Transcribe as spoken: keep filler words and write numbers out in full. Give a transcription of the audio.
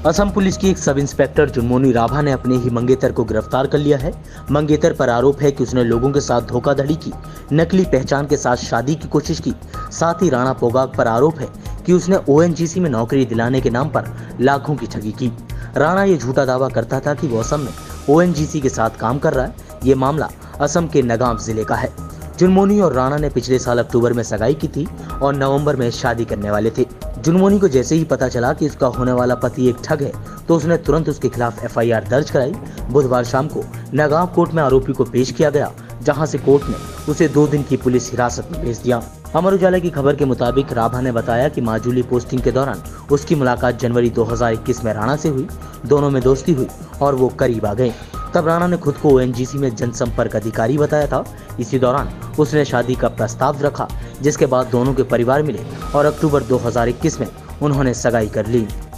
Assam police की एक sub inspector Junmoni Rabha ने अपने ही मंगेतर को गिरफ्तार कर लिया है। मंगेतर पर आरोप है कि उसने लोगों के साथ धोखाधड़ी की, नकली पहचान के साथ शादी की कोशिश की। साथ ही राणा पोगाक पर आरोप है कि उसने ओ एन जी सी में नौकरी दिलाने के नाम पर लाखों की ठगी की। राणा ये झूठा दावा करता था कि वो असम में ओ एन जी सी के साथ काम कर रहा है। ये मामला असम के नगांव जिले का है। जुनमोनी और राणा ने पिछले साल अक्टूबर में सगाई की थी और नवंबर में शादी करने वाले थे। जुनमोनी को जैसे ही पता चला कि उसका होने वाला पति एक ठग है, तो उसने तुरंत उसके खिलाफ एफ आई आर दर्ज कराई। बुधवार शाम को नगांव कोर्ट में आरोपी को पेश किया गया, जहां से कोर्ट ने उसे दो दिन की पुलिस हिरासत में भेज दिया। अमर उजाला की खबर के मुताबिक राभा ने बताया कि माजुली पोस्टिंग के दौरान उसकी मुलाकात जनवरी दो हज़ार इक्कीस में राणा से हुई। दोनों में दोस्ती हुई और वो करीब आ गए। तब राणा ने खुद को ओ एन जी सी में जनसंपर्क अधिकारी बताया था। इसी दौरान उसने शादी का प्रस्ताव रखा, जिसके बाद दोनों के परिवार मिले और अक्टूबर दो हज़ार इक्कीस में उन्होंने सगाई कर ली।